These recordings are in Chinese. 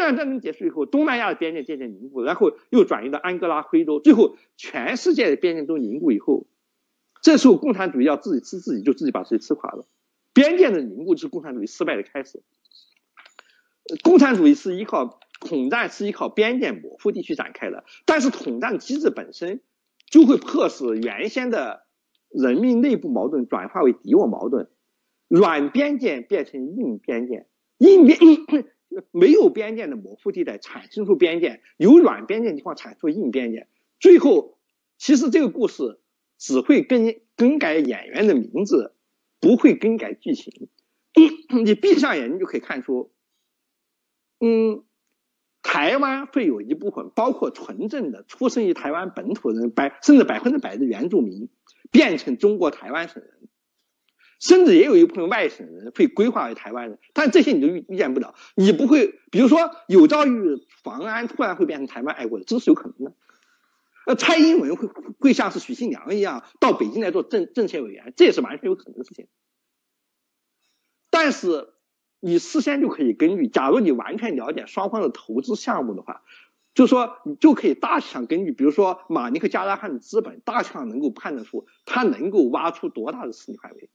南战争结束以后，东南亚的边界渐渐凝固，然后又转移到安哥拉、徽州，最后全世界的边界都凝固以后，这时候共产主义要自己吃自己，就自己把自己吃垮了。边界的凝固是共产主义失败的开始。共产主义是依靠统战，是依靠边界模糊地区展开的，但是统战机制本身就会迫使原先的人民内部矛盾转化为敌我矛盾，软边界变成硬边界，没有边界的模糊地带产生出边界，有软边界的地方产生出硬边界，最后其实这个故事只会更改演员的名字，不会更改剧情。你闭上眼睛就可以看出，台湾会有一部分，包括纯正的出生于台湾本土人，甚至100%的原住民，变成中国台湾省人，甚至也有一部分外省人会规划为台湾人，但这些你就预见不了。你不会，比如说有朝一日房安突然会变成台湾爱国者，这是有可能的。蔡英文会像是许信良一样到北京来做政协委员，这也是完全有可能的事情。但是你事先就可以根据，假如你完全了解双方的投资项目的话，就是说你就可以大体上根据，比如说马尼克加拉汉的资本，大体上能够判断出他能够挖出多大的势力范围。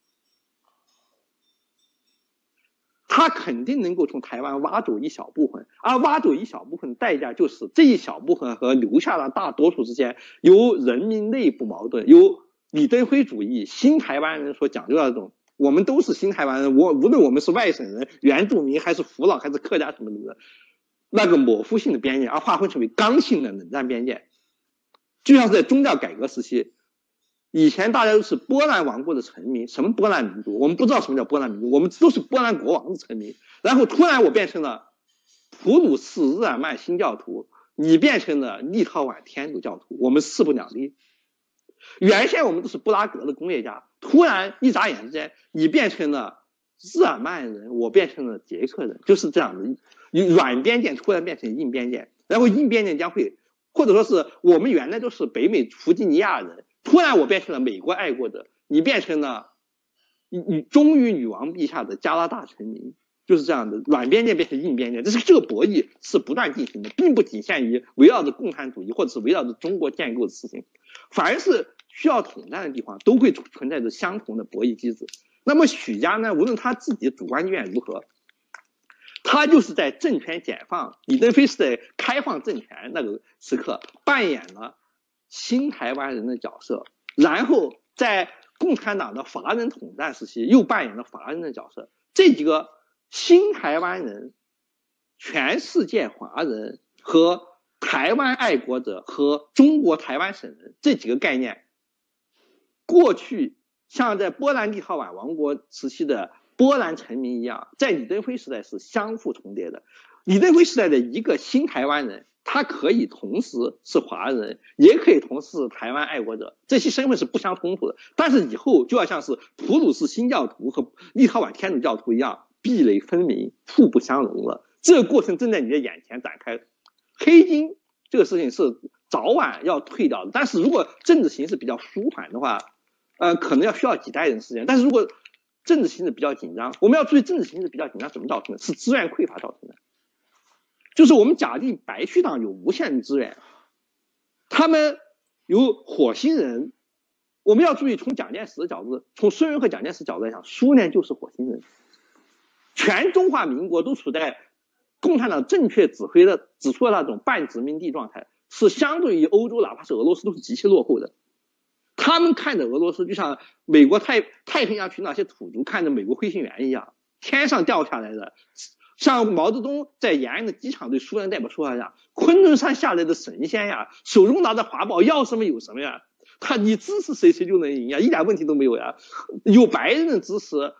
他肯定能够从台湾挖走一小部分，而挖走一小部分的代价就是这一小部分和留下的大多数之间有人民内部矛盾，有李登辉主义新台湾人所讲究的这种我们都是新台湾人，无论我们是外省人、原住民还是福佬还是客家什么的，那个模糊性的边界，而划分成为刚性的冷战边界。就像是在宗教改革时期，以前大家都是波兰王国的臣民，什么波兰民族，我们不知道什么叫波兰民族，我们都是波兰国王的臣民。然后突然我变成了普鲁士日耳曼新教徒，你变成了立陶宛天主教徒，我们势不两立。原先我们都是布拉格的工业家，突然一眨眼之间，你变成了日耳曼人，我变成了捷克人，就是这样的。软边界突然变成硬边界，然后硬边界将会，或者说是我们原来都是北美弗吉尼亚人，突然我变成了美国爱国者，你变成了忠于女王陛下的加拿大臣民，就是这样的。软边界变成硬边界，这个博弈是不断进行的，并不仅限于围绕着共产主义或者是围绕着中国建构的事情，凡是需要统战的地方都会存在着相同的博弈机制。那么许家呢，无论他自己的主观意愿如何，他就是在政权解放，李登辉是在开放政权那个时刻扮演了新台湾人的角色，然后在共产党的华人统战时期又扮演了华人的角色。这几个新台湾人、全世界华人和台湾爱国者和中国台湾省人这几个概念，过去像在波兰立陶宛王国时期的波兰臣民一样，在李登辉时代是相互重叠的。李登辉时代的一个新台湾人，他可以同时是华人，也可以同时是台湾爱国者，这些身份是不相冲突的。但是以后就要像是普鲁士新教徒和立陶宛天主教徒一样，壁垒分明，互不相容了。这个过程正在你的眼前展开。黑金这个事情是早晚要退掉的，但是如果政治形势比较舒缓的话，可能需要几代人时间。但是如果政治形势比较紧张，我们要注意政治形势比较紧张怎么造成的？是资源匮乏造成的。就是我们假定白区党有无限的资源，他们有火星人，我们要注意从蒋介石的角度，从孙文和蒋介石角度来讲，苏联就是火星人。全中华民国都处在共产党正确指出的那种半殖民地状态，是相对于欧洲哪怕是俄罗斯都是极其落后的。他们看着俄罗斯就像美国太平洋群岛那些土著看着美国飞行员一样，天上掉下来的，像毛泽东在延安的机场对苏联代表说一样，昆仑山下来的神仙呀，手中拿着华宝，要什么有什么呀，你支持谁谁就能赢呀，一点问题都没有呀。有白人的支持，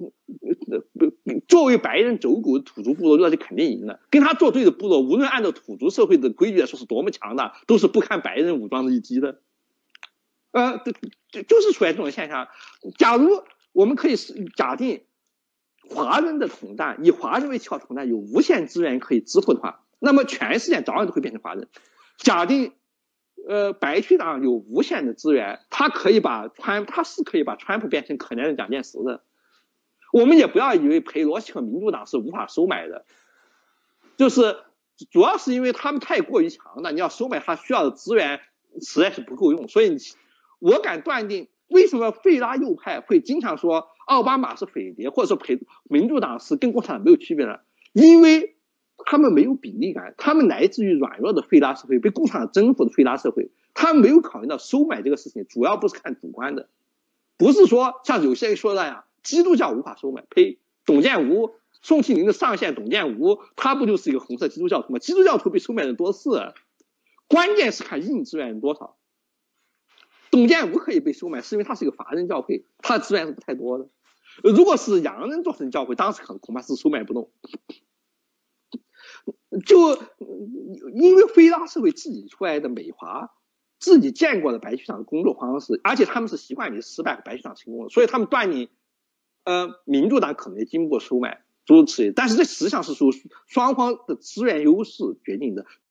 作为白人走狗的土著部落那就肯定赢了。跟他作对的部落，无论按照土著社会的规矩来说是多么强大，都是不堪白人武装的一击的。就是出现这种现象。假如我们可以假定华人的统战，以华人为旗号统战有无限资源可以支付的话，那么全世界早晚都会变成华人。假定白区党有无限的资源，他是可以把川普变成可怜的蒋介石的。我们也不要以为裴罗西和民主党是无法收买的，就是主要是因为他们太过于强大，你要收买他需要的资源实在是不够用，所以我敢断定，为什么费拉右派会经常说奥巴马是匪谍，或者说民主党是跟共产党没有区别呢？因为他们没有比例感，他们来自于软弱的费拉社会，被共产党征服的费拉社会，他们没有考虑到收买这个事情，主要不是看主观的，不是说像有些人说的那样，基督教无法收买，呸，董建吴。宋庆龄的上线董建吴，他不就是一个红色基督教徒吗？基督教徒被收买的多是，关键是看硬资源多少。董建吴可以被收买，是因为他是一个法人教会，他的资源是不太多的。如果是洋人做成教会，当时恐怕是收买不动。就因为非拉社会自己出来的美化，自己见过的白区长的工作方式，而且他们是习惯于失败和白区长成功的，所以他们断定，民主党可能也经不过收买。诸如此类，但是这实际上是属双方的资源优势决定的。